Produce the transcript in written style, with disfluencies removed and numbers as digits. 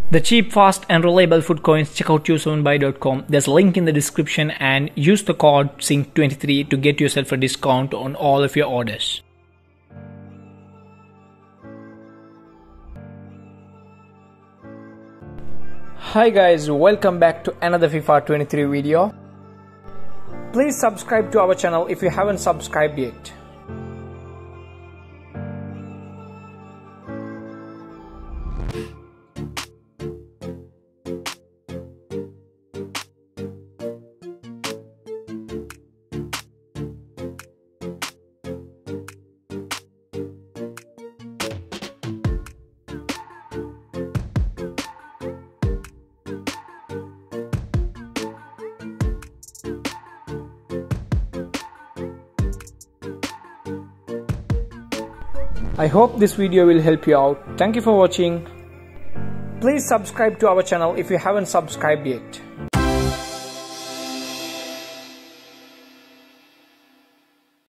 The cheap, fast and reliable food coins, check out u7buy.com. There's a link in the description and use the code SYNC23 to get yourself a discount on all of your orders. Hi guys, welcome back to another FIFA 23 video. Please subscribe to our channel if you haven't subscribed yet. I hope this video will help you out. Thank you for watching. Please subscribe to our channel if you haven't subscribed yet.